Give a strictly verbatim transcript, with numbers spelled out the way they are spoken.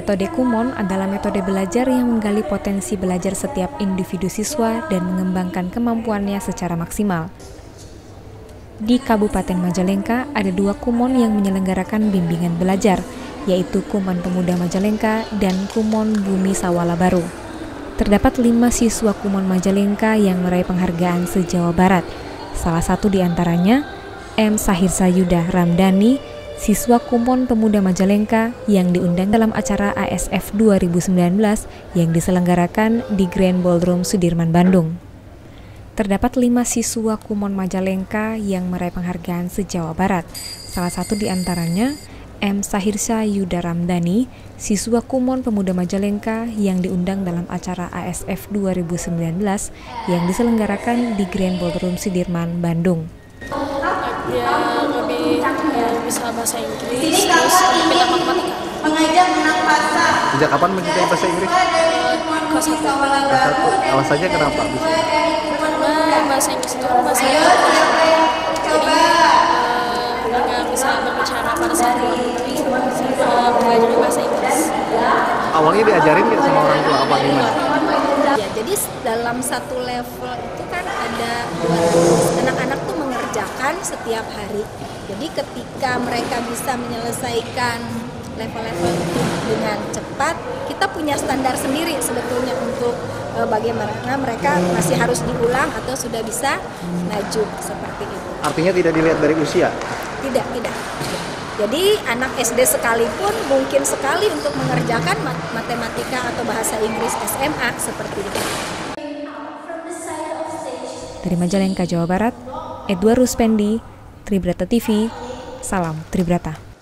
Metode Kumon adalah metode belajar yang menggali potensi belajar setiap individu siswa dan mengembangkan kemampuannya secara maksimal. Di Kabupaten Majalengka ada dua Kumon yang menyelenggarakan bimbingan belajar, yaitu Kumon Pemuda Majalengka dan Kumon Bumi Sawala Baru. Terdapat lima siswa Kumon Majalengka yang meraih penghargaan se-Jawa Barat. Salah satu di antaranya M. Sahirsa Yuda Ramdhani, siswa Kumon Pemuda Majalengka yang diundang dalam acara A S F dua ribu sembilan belas yang diselenggarakan di Grand Ballroom Sudirman, Bandung. Terdapat lima siswa Kumon Majalengka yang meraih penghargaan se-Jawa Barat. Salah satu di antaranya M. Sahirsa Yuda Ramdhani, siswa Kumon Pemuda Majalengka yang diundang dalam acara A S F dua ribu sembilan belas yang diselenggarakan di Grand Ballroom Sudirman, Bandung. Ya, lebih ya, bisa bahasa Inggris, terus lebih pintar matematika. Sejak kapan mencintai bahasa Inggris? Kelas satu. Kelas satu. Alasannya kenapa bisa? Karena bahasa Inggris itu kan bahasa yang jadi uh, nggak bisa berbicara pada saat luar negeri, uh, belajar bahasa Inggris. Awalnya diajarin nggak sama orang tua apa gimana? Ya, jadi dalam satu level itu kan ada anak-anak tuh mengerjakan setiap hari. Jadi ketika mereka bisa menyelesaikan level-level itu dengan cepat, kita punya standar sendiri sebetulnya untuk e, bagaimana mereka masih harus diulang atau sudah bisa maju seperti itu. Artinya tidak dilihat dari usia? Tidak, tidak. Jadi anak S D sekalipun mungkin sekali untuk mengerjakan matematika atau bahasa Inggris S M A seperti itu. Dari Majalengka, Jawa Barat, Edward Ruspendi, Tribrata T V, salam Tribrata.